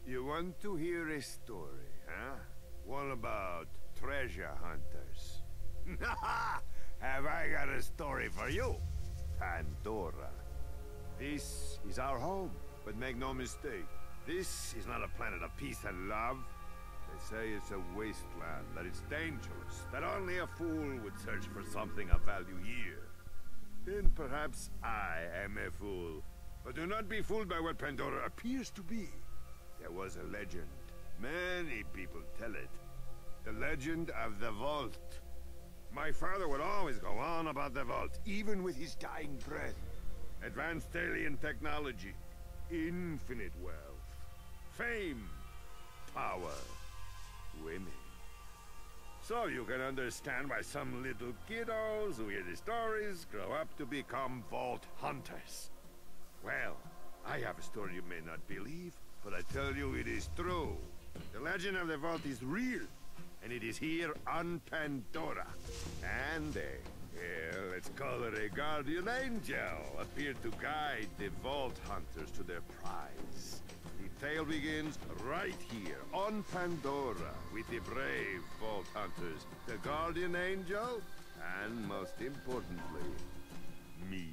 You want to hear a story, huh? One about treasure hunters. Have I got a story for you? Pandora. This is our home, but make no mistake, this is not a planet of peace and love. They say it's a wasteland, that it's dangerous, that only a fool would search for something of value here. Then perhaps I am a fool. But do not be fooled by what Pandora appears to be. There was a legend. Many people tell it. The legend of the Vault. My father would always go on about the Vault, even with his dying breath. Advanced alien technology, infinite wealth, fame, power, women. So you can understand why some little kiddos who hear the stories grow up to become Vault Hunters. Well, I have a story you may not believe, but I tell you it is true. The legend of the Vault is real, and it is here on Pandora. And let's call her a guardian angel, appeared to guide the Vault Hunters to their prize. The tale begins right here on Pandora with the brave Vault Hunters, the guardian angel, and most importantly, me.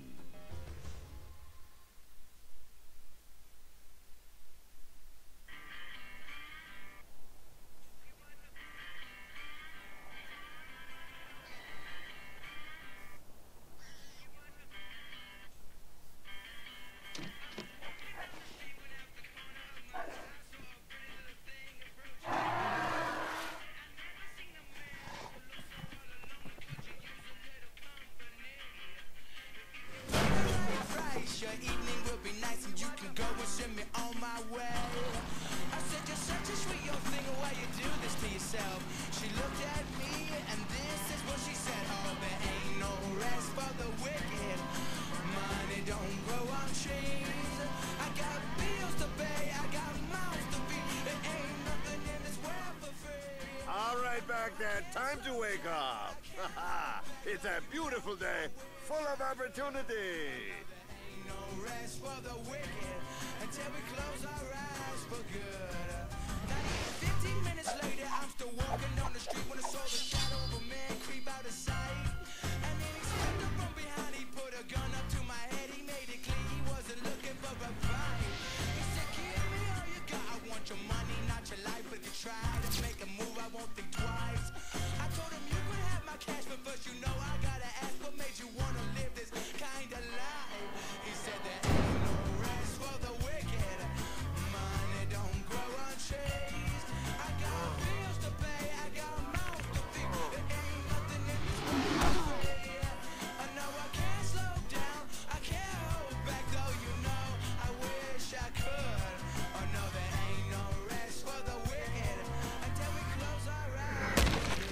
Time to wake up! It's a beautiful day, full of opportunity! Ain't no rest for the wicked until we close our eyes for good. 15 minutes later, I'm still walking down the street when I saw the shadow of a man creep out of sight. And then he stepped up from behind, he put a gun up to my head, he made it clear he wasn't looking for a fight. He said, give me all you got, I want your money, not your life, but if you try to make a move, I won't think twice. I told him you could have my cash, but first you know I gotta ask what made you wanna live this kind of life. He said there ain't no rest for the wicked. Money don't grow on trees. I got bills to pay, I got mouths to feed. There ain't nothing in this world free. I know I can't slow down, I can't hold back, though you know I wish I could. Oh no, there ain't no rest for the wicked until we close our eyes.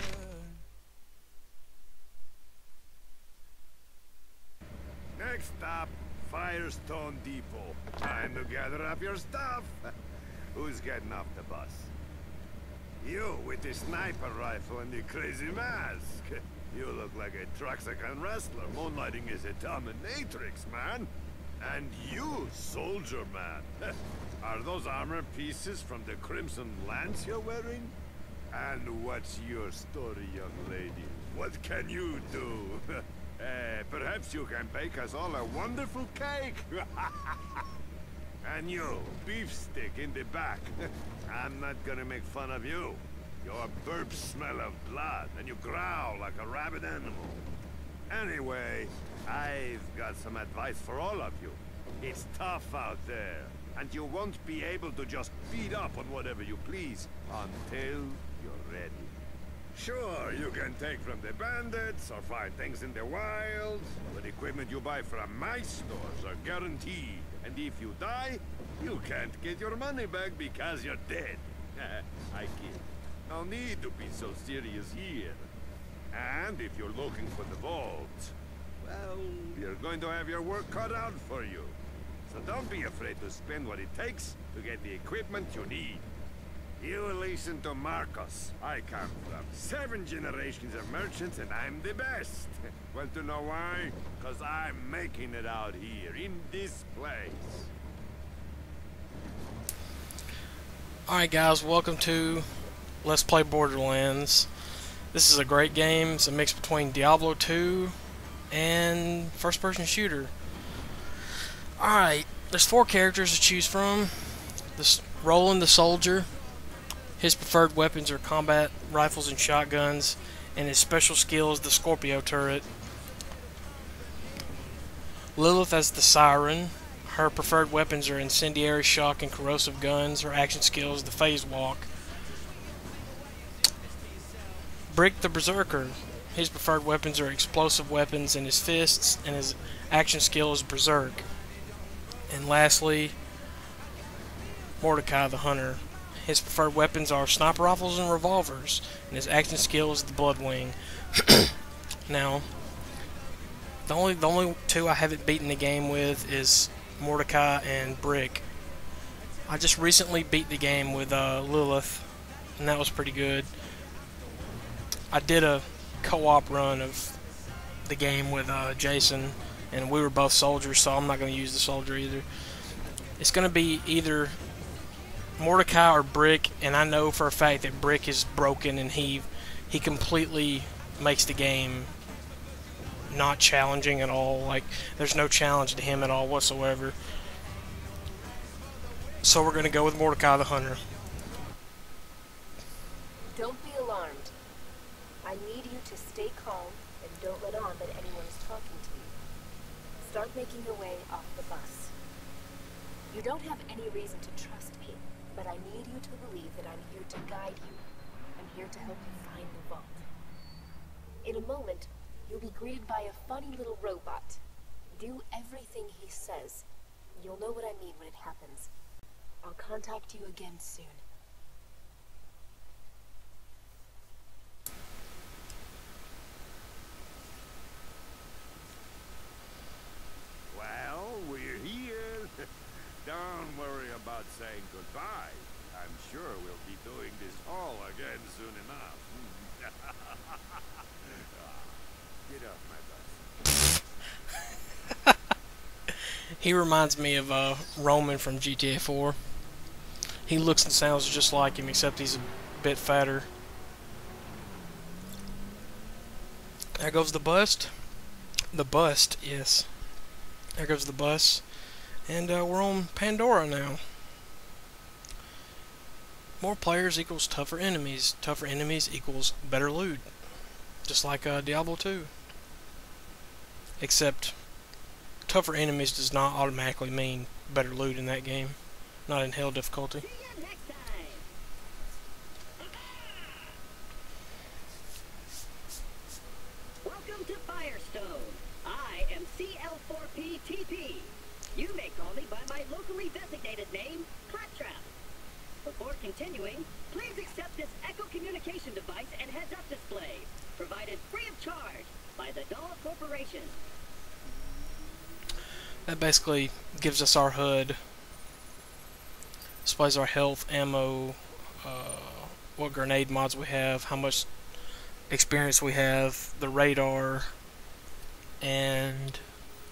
Next stop, Firestone Depot. Time to gather up your stuff. Who's getting off the bus? You, with the sniper rifle and the crazy mask. You look like a Truxican wrestler moonlighting as a dominatrix, man. And you, soldier man. Are those armor pieces from the Crimson Lance you're wearing? And what's your story, young lady? What can you do? Perhaps you can bake us all a wonderful cake. And you, beef stick in the back. I'm not gonna make fun of you. Your burps smell of blood, and you growl like a rabid animal. Anyway, I've got some advice for all of you. It's tough out there, and you won't be able to just beat up on whatever you please until you're ready. Sure, you can take from the bandits or find things in the wild, but equipment you buy from my stores are guaranteed. And if you die, you can't get your money back because you're dead. I kid. No need to be so serious here. And if you're looking for the vault, well, you're going to have your work cut out for you. So don't be afraid to spend what it takes to get the equipment you need. You listen to Marcos. I come from 7 generations of merchants and I'm the best. Want to know why? Because I'm making it out here, in this place. Alright guys, welcome to Let's Play Borderlands. This is a great game. It's a mix between Diablo 2 and first person shooter. Alright, there's 4 characters to choose from. Roland the Soldier. His preferred weapons are combat rifles and shotguns, and his special skill is the Scorpio turret. Lilith as the Siren. Her preferred weapons are incendiary, shock, and corrosive guns. Her action skill is the phase walk. Brick the Berserker. His preferred weapons are explosive weapons and his fists, and his action skill is Berserk. And lastly, Mordecai the Hunter. His preferred weapons are sniper rifles and revolvers, and his action skill is the Bloodwing. Now, the only 2 I haven't beaten the game with is Mordecai and Brick. I just recently beat the game with Lilith, and that was pretty good. I did a co-op run of the game with Jason, and we were both soldiers, so I'm not going to use the soldier either. It's going to be either Mordecai or Brick, and I know for a fact that Brick is broken, and he completely makes the game not challenging at all. Like, there's no challenge to him at all whatsoever. So we're going to go with Mordecai the Hunter. Don't be alarmed. I need you to stay calm and don't let on that anyone is talking to you. Start making your way off the bus. You don't have any reason to trust me, but I need you to believe that I'm here to guide you. I'm here to help you find the vault. In a moment, you'll be greeted by a funny little robot. Do everything he says. You'll know what I mean when it happens. I'll contact you again soon. Well, we're here. Don't worry about saying goodbye. I'm sure we'll be doing this all again soon enough. Get off my bus. He reminds me of Roman from GTA 4. He looks and sounds just like him, except he's a bit fatter. There goes the bust. The bust, yes. There goes the bus. And we're on Pandora now. More players equals tougher enemies. Tougher enemies equals better loot. Just like Diablo 2. Except, tougher enemies does not automatically mean better loot in that game. Not in hell difficulty. Welcome to Firestone. I am CL4PTP. You may call me by my locally designated name, Claptrap. Before continuing, please accept this Echo communication device and heads-up display, provided free of charge by the Dahl Corporation. That basically gives us our HUD. Displays our health, ammo, what grenade mods we have, how much experience we have, the radar, and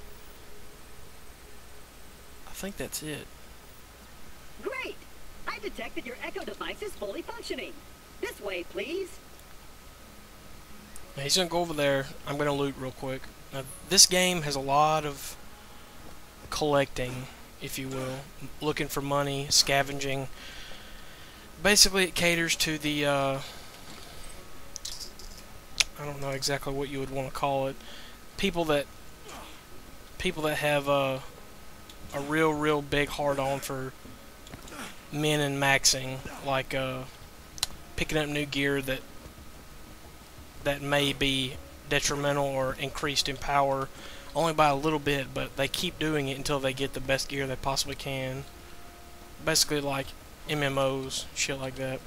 I think that's it. Great! I detected your Echo device is fully functioning. This way, please. Now he's gonna go over there. I'm gonna loot real quick. Now, this game has a lot of collecting, if you will, looking for money, scavenging. Basically, it caters to the I don't know exactly what you would want to call it. People that have a real big hard-on for min and maxing, like picking up new gear that may be detrimental or increased in power only by a little bit, but they keep doing it until they get the best gear they possibly can. Basically like MMOs, shit like that.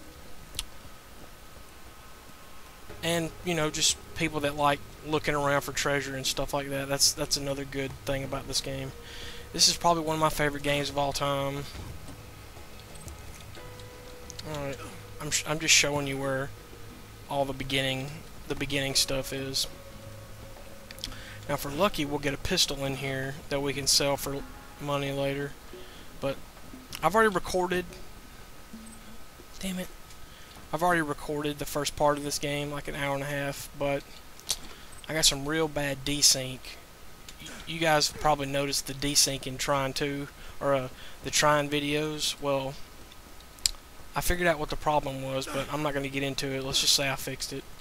And, you know, just people that like looking around for treasure and stuff like that. That's another good thing about this game. This is probably one of my favorite games of all time. Alright, I'm just showing you where all the beginning stuff is. Now, if we're lucky, we'll get a pistol in here that we can sell for money later. But I've already recorded Damn it. I've already recorded the first part of this game, like an hour and a half, but I got some real bad desync. You guys probably noticed the desync in Trine 2, or the Trine videos. Well, I figured out what the problem was, but I'm not going to get into it. Let's just say I fixed it.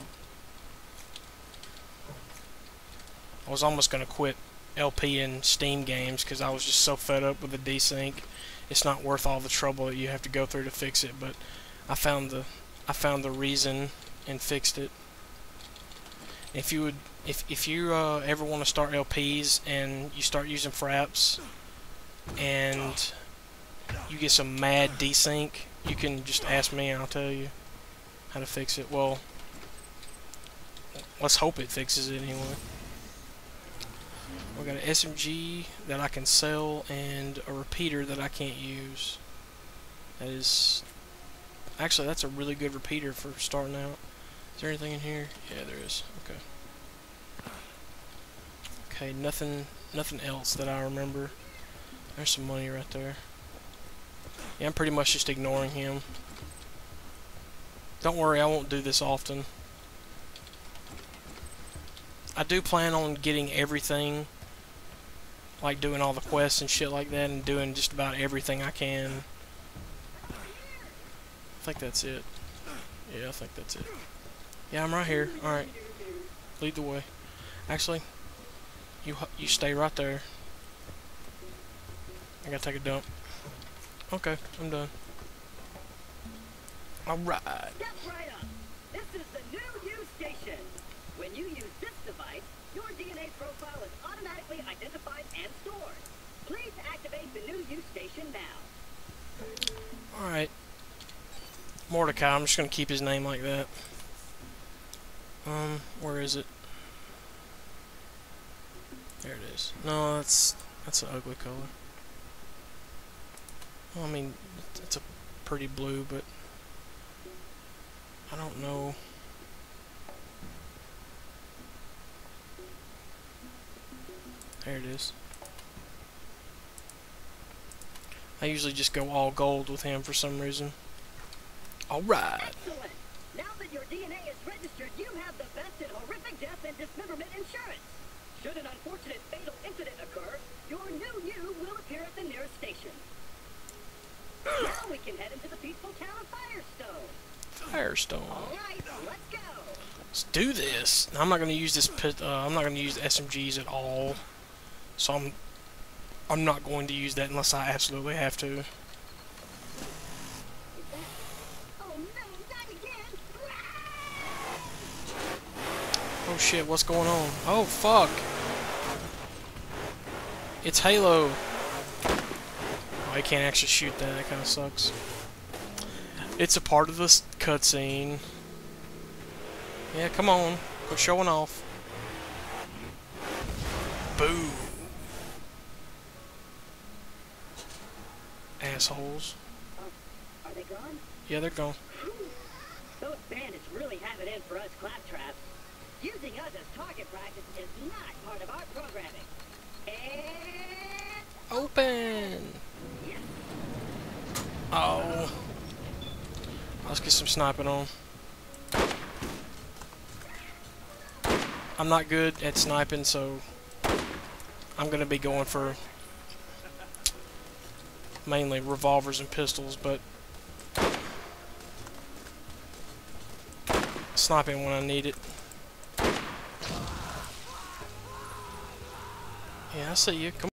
I was almost going to quit LP and Steam games because I was just so fed up with the desync. It's not worth all the trouble that you have to go through to fix it, but I found the reason and fixed it. If you ever want to start LPs and you start using fraps and you get some mad desync, you can just ask me and I'll tell you how to fix it. Well, let's hope it fixes it anyway. We got an SMG that I can sell and a repeater that I can't use. That is... Actually, that's a really good repeater for starting out. Is there anything in here? Yeah, there is. Okay. Okay, nothing else that I remember. There's some money right there. Yeah, I'm pretty much just ignoring him. Don't worry, I won't do this often. I do plan on getting everything, like doing all the quests and shit like that, and doing just about everything I can. I think that's it. Yeah, I think that's it. Yeah, I'm right here. Alright. Lead the way. Actually, you stay right there. I gotta take a dump. Okay, I'm done. Alright. Step right up. This is the new U station. When you use this device, your DNA profile is automatically identified and stored. Please activate the new U station now. Alright. Mordecai, I'm just gonna keep his name like that. Where is it? There it is. No, that's an ugly color. Well, I mean, it's a pretty blue, but I don't know. There it is. I usually just go all gold with him for some reason. Alright. Excellent. Now that your DNA is registered, you have the best in horrific death and dismemberment insurance. Should an unfortunate fatal incident occur, your new you will appear at the nearest station. Now we can head into the peaceful town of Firestone. Firestone. All right, let's go. Let's do this. Now, I'm not going to use this I'm not going to use SMGs at all. So I'm not going to use that unless I absolutely have to. Oh no, not again. Oh shit, what's going on? Oh fuck. It's Halo. Oh, I can't actually shoot that. That kind of sucks. It's a part of this cutscene. Yeah, come on. Quit showing off. Boo. Assholes. Are they gone? Yeah, they're gone. Those bandits really have it in for us claptraps. Using us as target practice is not part of our programming. And... Open! Yes. Oh. Let's get some sniping on. I'm not good at sniping, so I'm gonna be going for mainly revolvers and pistols, but sniping when I need it. Yeah, I see you. Come